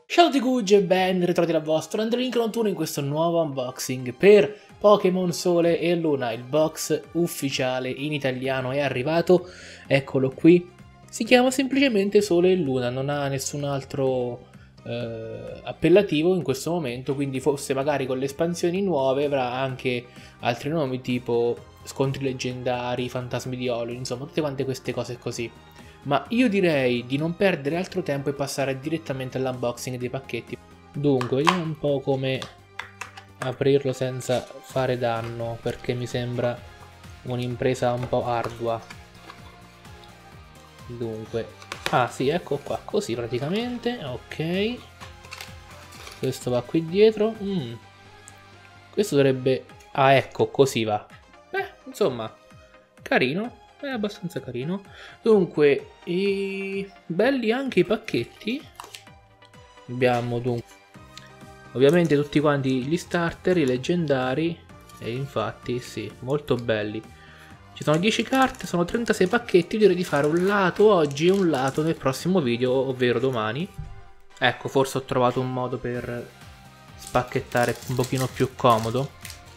Ciao a tutti Gugge e ben ritrovati dal vostro Andrelink91 in questo nuovo unboxing per Pokémon Sole e Luna. Il box ufficiale in italiano è arrivato, eccolo qui. Si chiama semplicemente Sole e Luna, non ha nessun altro appellativo in questo momento, quindi forse magari con le espansioni nuove avrà anche altri nomi tipo scontri leggendari, fantasmi di Olo, insomma tutte quante queste cose così. Ma io direi di non perdere altro tempo e passare direttamente all'unboxing dei pacchetti. Dunque, vediamo un po' come aprirlo senza fare danno, perché mi sembra un'impresa un po' ardua. Dunque, sì, ecco qua, così praticamente, ok. Questo va qui dietro. Questo dovrebbe... ecco, così va. Insomma, carino. È abbastanza carino. Dunque, belli anche i pacchetti. Abbiamo dunque ovviamente tutti quanti gli starter, i leggendari. E infatti sì, molto belli. Ci sono 10 carte, sono 36 pacchetti. Io direi di fare un lato oggi e un lato nel prossimo video, ovvero domani. Ecco, forse ho trovato un modo per spacchettare un pochino più comodo.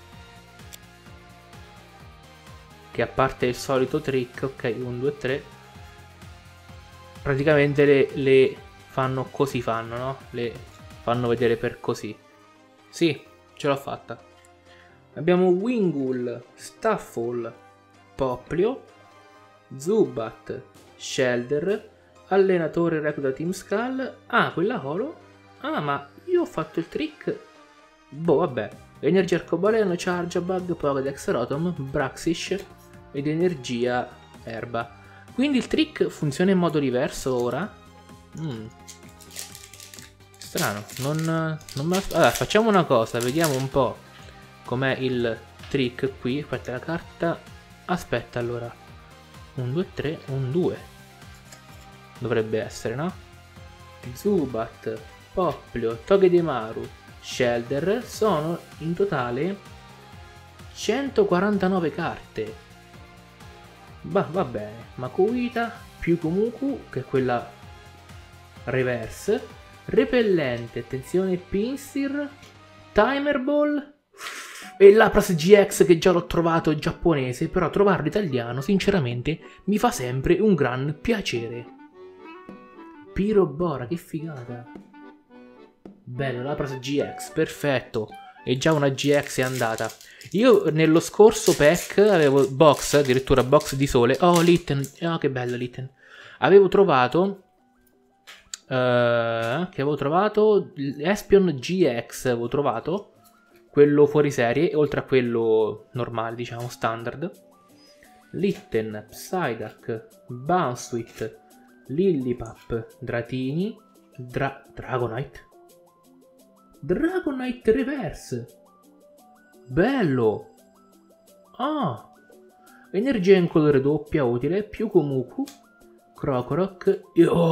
Che a parte il solito trick, ok, 1, 2, 3, praticamente le fanno così, no? Le fanno vedere per così. Sì, ce l'ho fatta. Abbiamo Wingull, Staffle, Poplio, Zubat, Shellder, allenatore recluta Team Skull. Quella holo. Ma io ho fatto il trick. Boh, vabbè. Energia Arcobaleno, Charjabug, Pokédex Rotom, Braxish ed energia erba. Quindi il trick funziona in modo diverso ora? Strano, non me la... Allora, facciamo una cosa, vediamo un po' com'è il trick qui. Aspetta la carta. Aspetta, allora. 1, 2, 3, 1, 2. Dovrebbe essere, no? Zubat, Poplio, Togedemaru, Shellder sono in totale 149 carte. Va bene. Makuhita, Pyukumuku, che è quella reverse, repellente, attenzione, Pinsir, Timer Ball e Lapras GX, che già l'ho trovato giapponese, però trovarlo italiano sinceramente mi fa sempre un gran piacere. Pyrobora, che figata. Bello, Lapras GX, perfetto. E già una GX è andata. Io nello scorso pack avevo box, addirittura box di sole. Oh, Litten. Che bello Litten. Avevo trovato... Espion GX avevo trovato. Quello fuori serie, oltre a quello normale, diciamo, standard. Litten, Psyduck, Bounsweet, Lillipup, Dratini, Dragonite. Dragonite Reverse. Bello. Energia in colore doppia utile. Pyukumuku, Krokorok.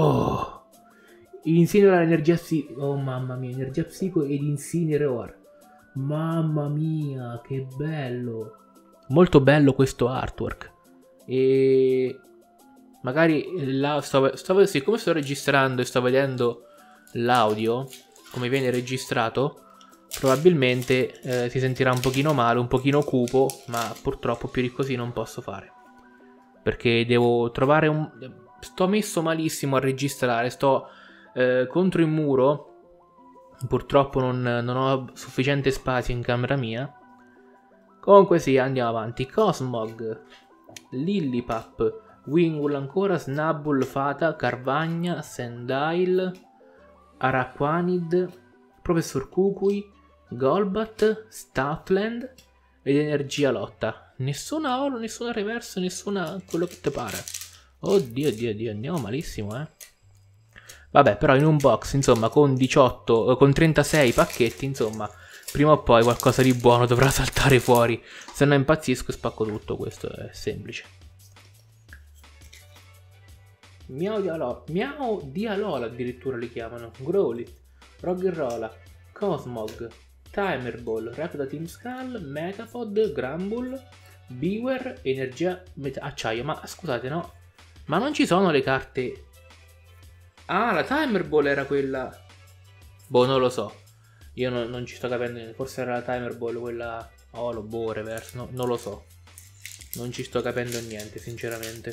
Incinera l'energia psico. Oh mamma mia, energia psico ed Incineroar. Mamma mia, che bello. Molto bello questo artwork. E magari siccome sto registrando e sto vedendo l'audio come viene registrato, probabilmente si sentirà un pochino male, un pochino cupo, ma purtroppo più di così non posso fare. Perché devo trovare sto messo malissimo a registrare, sto contro il muro, purtroppo non ho sufficiente spazio in camera mia. Comunque sì, andiamo avanti. Cosmog, Lillipup, Wingull ancora, Snubbull, Fata, Carvagna, Sandile, Araquanid, Professor Kukui, Golbat, Stoutland ed Energia Lotta. Nessuna holo, nessuna reverse, nessuna quello che te pare. Oddio, andiamo malissimo, Vabbè, però in un box, insomma, con 36 pacchetti, insomma, prima o poi qualcosa di buono dovrà saltare fuori. Se no impazzisco e spacco tutto, questo è semplice. Miao di Alola addirittura li chiamano. Growlithe, Roggenrola, Cosmog, Timer Ball, Rapido Team Skull, Metapod, Grambull, Bewear, Energia Acciaio. Ma scusate, no? Ma non ci sono le carte... la Timer Ball era quella... Boh, non lo so. Io non ci sto capendo niente. Forse era la Timer Ball, quella Holo, boh, reverse, no, non lo so. Non ci sto capendo niente, sinceramente.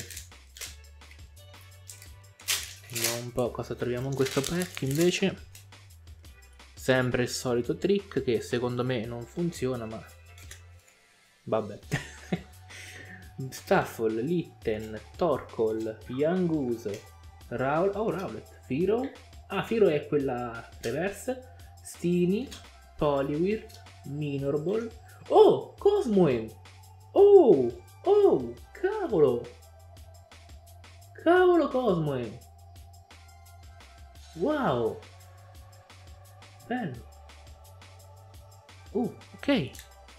Vediamo un po' cosa troviamo in questo pack invece. Sempre il solito trick che secondo me non funziona, ma vabbè. Staffel, Litten, Torkoal, Yungoos, Rowlet, Firo. Ah, Firo è quella reverse. Stini, Poliwhirl, Minor Ball. Oh, Cosmoem. Oh, cavolo. Cavolo Cosmoem. Wow. Bello. Ok.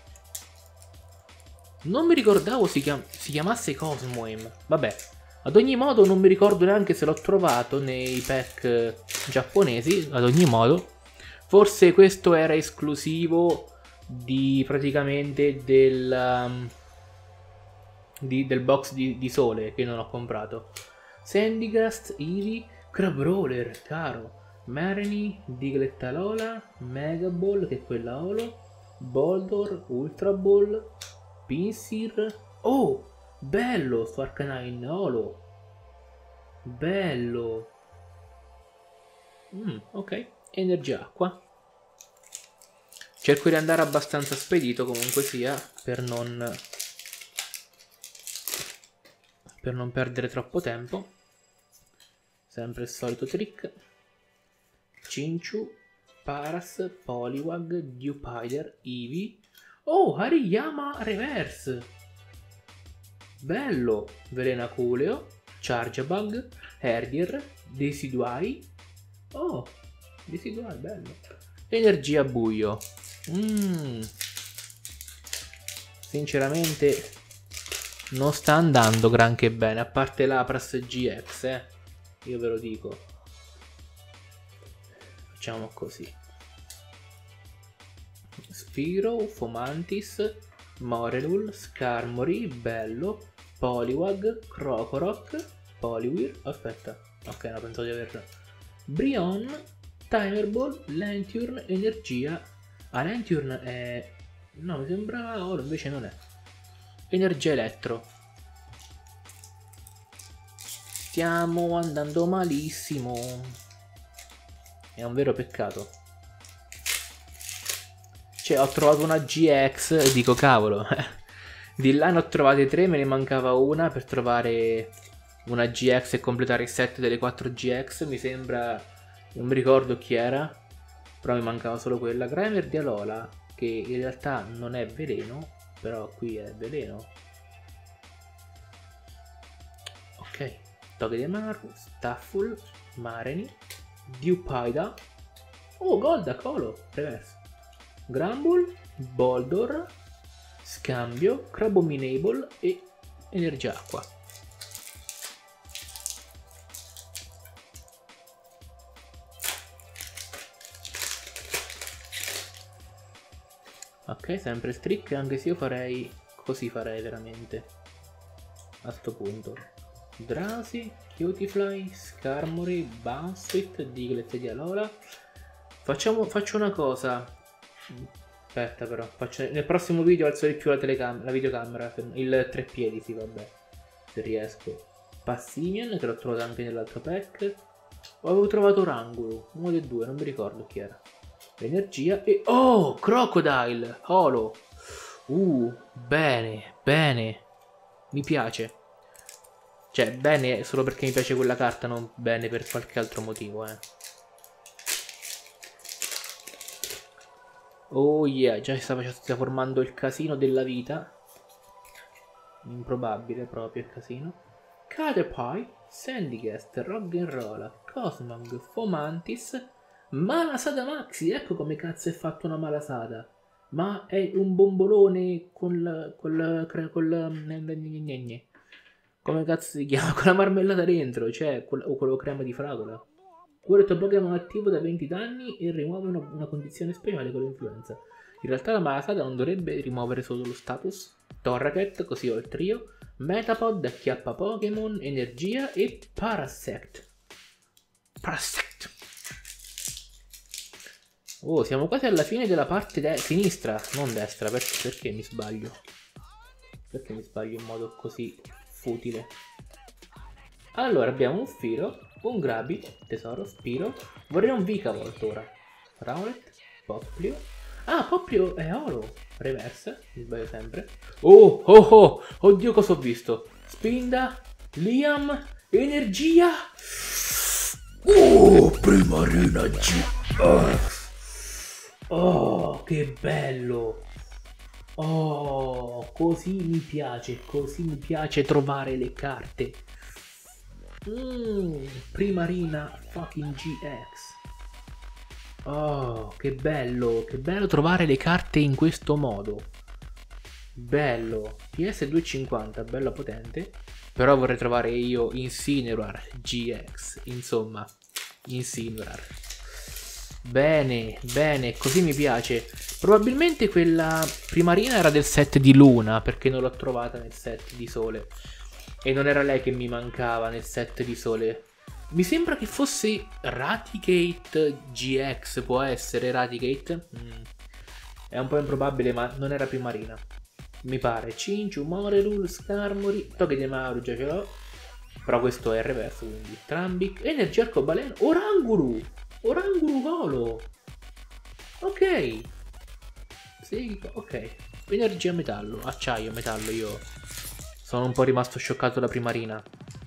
Non mi ricordavo si chiamasse Cosmoem. Vabbè. Ad ogni modo non mi ricordo neanche se l'ho trovato nei pack giapponesi. Ad ogni modo. Forse questo era esclusivo di praticamente del box di sole che non ho comprato. Sandygast, Eevee, Crabrawler, caro. Marnie, Diglett-Alola, Mega Ball, che è quella Holo, Boldor, Ultra Ball, Pinsir. Oh, bello sto Arcanine Holo. Bello. Ok, energia acqua. Cerco di andare abbastanza spedito comunque sia, per non perdere troppo tempo. Sempre il solito trick. Chinchu, Paras, Poliwag, Dewpider, Eevee. Oh, Hariyama Reverse. Bello. Velenaculeo, Charjabug, Herdier, Decidueye. Oh, Decidueye, bello. Energia buio. Sinceramente non sta andando granché bene, a parte l'Apras GX, io ve lo dico. Facciamo così. Sphiro, Fomantis, Morelul, Skarmory, bello, Poliwag, Crocorock, Poliwhirl, aspetta, ok, no, pensavo di averlo. Brionne, Timer Ball, Lanturn, energia. Ah, Lanturn è... no, mi sembra oro, invece non è. Energia elettro. Stiamo andando malissimo. È un vero peccato. Cioè, ho trovato una GX e dico, cavolo. Di là ne ho trovate 3, me ne mancava una per trovare una GX e completare il set delle 4 GX. Mi sembra... non mi ricordo chi era, però mi mancava solo quella. Grimer di Alola, che in realtà non è veleno, però qui è veleno. Ok. Togedemaru, Stafful, Marnie, Dewpider. Oh, Golduck, Holo, reverse. Granbull, Boldor, Scambio, Crabominable e Energia Acqua. Ok, sempre Strick, anche se io farei così, farei veramente a sto punto. Drowsy, Cutiefly, Skarmory, Bounceit, Diglett di Alola. Faccio una cosa. Aspetta però, nel prossimo video alzo di più la videocamera, il treppiedi, sì, vabbè, se riesco. Passimian, che l'ho trovato anche nell'altro pack. O avevo trovato Oranguru, uno dei due, non mi ricordo chi era. Energia e... oh, Crocodile, Holo. Bene, bene. Mi piace. Cioè, bene solo perché mi piace quella carta, non bene per qualche altro motivo, Oh yeah, già si sta formando il casino della vita. Improbabile proprio il casino. Caterpie, Sandygast, Roggenrola, Cosmog, Fomantis, Malasada Maxi. Ecco come cazzo è fatto una Malasada. Ma è un bombolone come cazzo si chiama? Con la marmellata dentro, cioè, o quello crema di fragola. Cura il tuo Pokémon attivo da 20 danni e rimuove una condizione speciale con l'influenza. In realtà la Malasada non dovrebbe rimuovere solo lo status. Torracat, così ho il trio. Metapod, acchiappa Pokémon, energia e Parasect. Parasect. Oh, siamo quasi alla fine della parte sinistra, non destra, perché mi sbaglio? Perché mi sbaglio in modo così futile? Allora, abbiamo un Firo, un Grabi, tesoro, Spiro. Vorrei un Vikavolt ora. Rowlet, Popplio. Ah, Popplio è oro. Reverse, mi sbaglio sempre. Oh, oh, oh, oddio cosa ho visto. Spinda, Liam, energia. Oh, Primarina G. Oh, che bello. Oh, così mi piace trovare le carte. Primarina fucking GX. Oh, che bello trovare le carte in questo modo. Bello. PS 250, bella potente. Però vorrei trovare io Incineroar GX. Insomma, Incineroar. Bene, bene, così mi piace. Probabilmente quella primarina era del set di Luna, perché non l'ho trovata nel set di Sole. E non era lei che mi mancava nel set di Sole. Mi sembra che fosse Raticate GX, può essere Raticate? È un po' improbabile, ma non era primarina. Mi pare. Cinchu, Morelul, Skarmory, Togedemaru già ce l'ho. Però questo è il reverso, quindi. Trambic, Energia Arcobaleno, Oranguru! Oranguru Volo! Ok. Sì, ok. Energia metallo, acciaio, metallo, io sono un po' rimasto scioccato da primarina.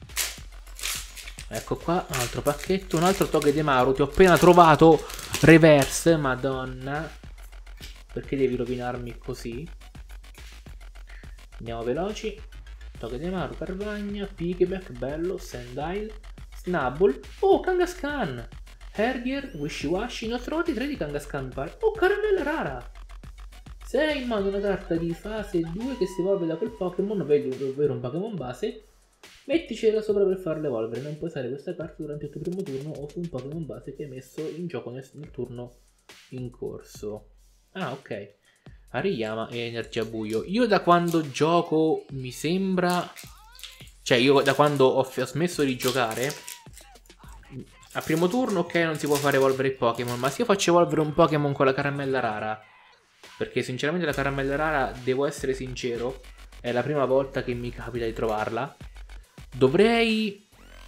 Ecco qua, un altro pacchetto, un altro Togedemaru, ti ho appena trovato reverse, madonna. Perché devi rovinarmi così? Andiamo veloci. Togedemaru, Carvagna, Piggyback, bello, Sandile, Snubbull, oh, Kangaskhan, Hergier, Wishiwashi, ne ho trovati 3 di Kangaskhan mi pare. Oh, caramella rara! Se hai in mano una carta di fase 2 che si evolve da quel Pokémon, ovvero un Pokémon base, metticela sopra per farla evolvere. Non puoi usare questa carta durante il tuo primo turno o su un Pokémon base che hai messo in gioco nel turno in corso. Ah, ok. Ariyama e Energia Buio. Io da quando gioco mi sembra... Cioè, io da quando ho smesso di giocare... A primo turno, ok, non si può fare evolvere il Pokémon, ma se io faccio evolvere un Pokémon con la caramella rara... Perché sinceramente la caramella rara, devo essere sincero, è la prima volta che mi capita di trovarla. Dovrei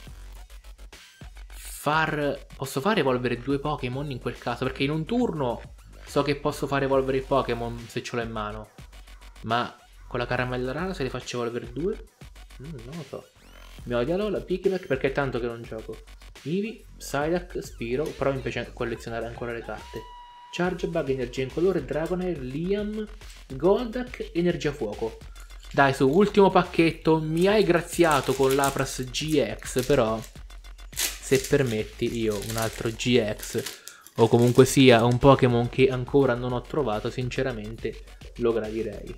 posso fare evolvere 2 Pokémon in quel caso, perché in un turno so che posso fare evolvere il Pokémon se ce l'ho in mano. Ma con la caramella rara se le faccio evolvere 2? Non lo so. Mi odia la Piggyback perché è tanto che non gioco. Eevee, Psyduck, Spiro, però mi piace collezionare ancora le carte. Chargebug, Energia Incolore, Dragonair, Liam, Golduck, Energia Fuoco. Dai, su, ultimo pacchetto. Mi hai graziato con l'Apras GX, però se permetti io un altro GX o comunque sia un Pokémon che ancora non ho trovato, sinceramente lo gradirei.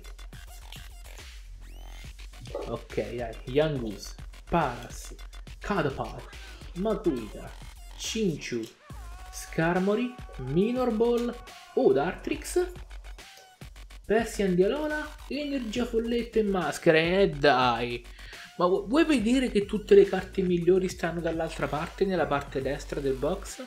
Ok, dai, Yangoose, Paras, Caterpie, Makuhita, Chinchu, Skarmory, Minor Ball, Dartrix, Persian di Alola, Energia Folletto e Maschere, dai! Ma vuoi vedere che tutte le carte migliori stanno dall'altra parte, nella parte destra del box?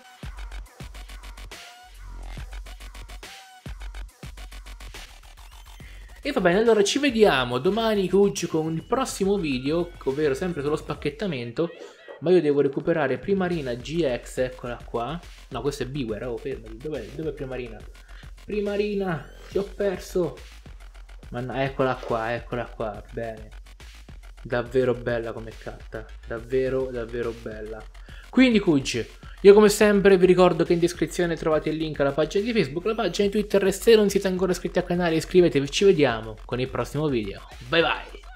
E va bene, allora ci vediamo domani Kuj con il prossimo video, ovvero sempre sullo spacchettamento. Ma io devo recuperare Primarina GX, eccola qua. No, questo è Beware, oh fermati, dov'è Primarina? Primarina, ti ho perso. Ma no, eccola qua, bene. Davvero bella come carta, davvero bella. Quindi Kuj, io come sempre vi ricordo che in descrizione trovate il link alla pagina di Facebook, la pagina di Twitter e se non siete ancora iscritti al canale iscrivetevi, ci vediamo con il prossimo video. Bye bye!